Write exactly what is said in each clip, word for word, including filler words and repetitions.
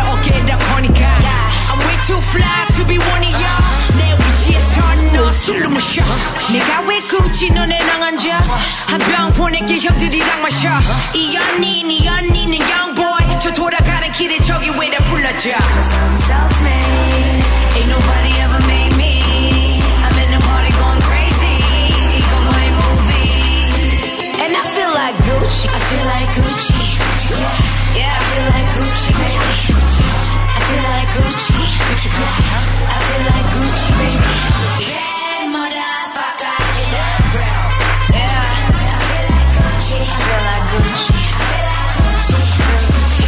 내 어깨에다 거니까 I'm way too fly to be one of y'all. 내 위치에서 너 술로 마셔. 내가 왜 굳이 너네랑 앉아? 한 병 보낼게 형들이랑 마셔. 이 연인 이 연인은 young boy. 저 돌아가는 길에 저기 왜 다 불러줘. Cause I'm self-made. Ain't nobody ever made me. I'm in the party going crazy. 이거 my movie. And I feel like Gucci. I feel like Gucci. Yeah, I feel like Gucci, baby. I feel like Gucci. I feel like Gucci, baby. Red motherfucker in the brown. Yeah, I feel like Gucci. I feel like Gucci. I feel like Gucci.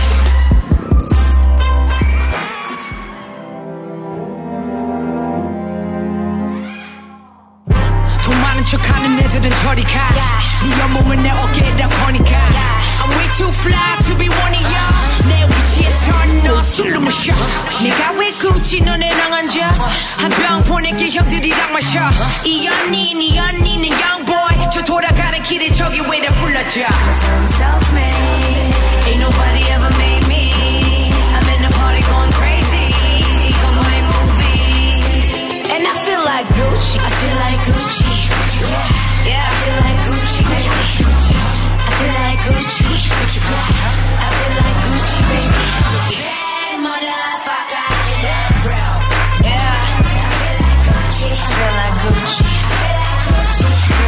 돈 많은 척하는 애들은 저리 가. 네 연봉은 내 어깨에다 거니까. I'm way too fly to be one of y'all. 내 위치에서 너 술로 마셔. 내가 왜 굳이 너네랑 앉아? 한 병 보낼게 형들이랑 마셔. 이 연인 이 연인은 young boy. 저 돌아가는 길에 저기 왜 다 불러줘. Cause I'm self-made. Ain't nobody ever made me. I'm in the party going crazy. 이거 my movie. And I feel like Gucci. I feel like Gucci. Yeah, I feel like Gucci, baby. I feel like Gucci. I feel like Gucci, baby. Red motherfucker in the brown. Yeah, I feel like Gucci. I feel like Gucci. I feel like Gucci.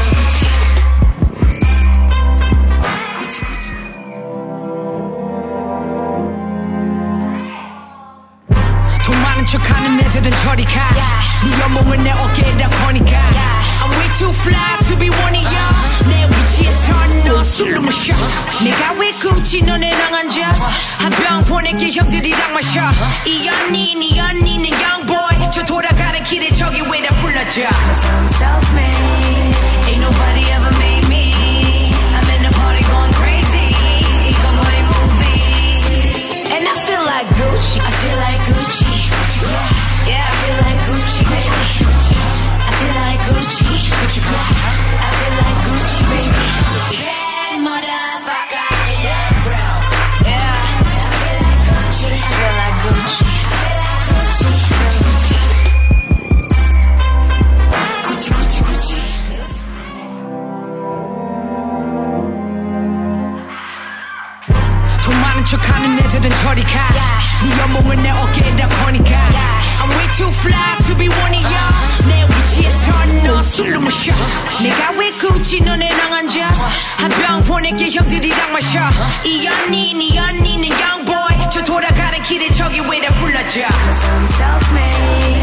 돈 많은 척하는 애들은 저리 가. 네 연봉은 내 어깨에다 거니까. I'm way too fly to be one of y'all. 내 위치에서 너 술로 마셔. 내가 왜 굳이 너네랑 앉아? 한 병 보낼게 형들이랑 마셔. 이 연인 이 연인은 young boy. 저 돌아가는 길에 저기 왜 다 불러줘. Cause I'm self-made. Ain't nobody ever made me. I'm in the party going crazy. 이거 my movie. And I feel like Gucci. I feel like Gucci. Yeah, I feel like Gucci, baby. I feel like Gucci. I feel like Gucci, baby. Red motherfucker in the brown. Yeah, I feel like Gucci. I feel like Gucci. I feel like Gucci. Gucci, Gucci, Gucci. 돈 많은 척하는 애들은 저리 가. 네 연봉은 내 어깨에다 거니까. I'm way too fly to be one of y'all. 내 위치에서 너 술로 마셔. 내가 왜 굳이 너네랑 앉아? 한 병 보낼게 형들이랑 마셔. 이 연인 이 연인은 young boy. 저 돌아가는 길에 저기 왜 다 불러줘. Cause I'm self-made.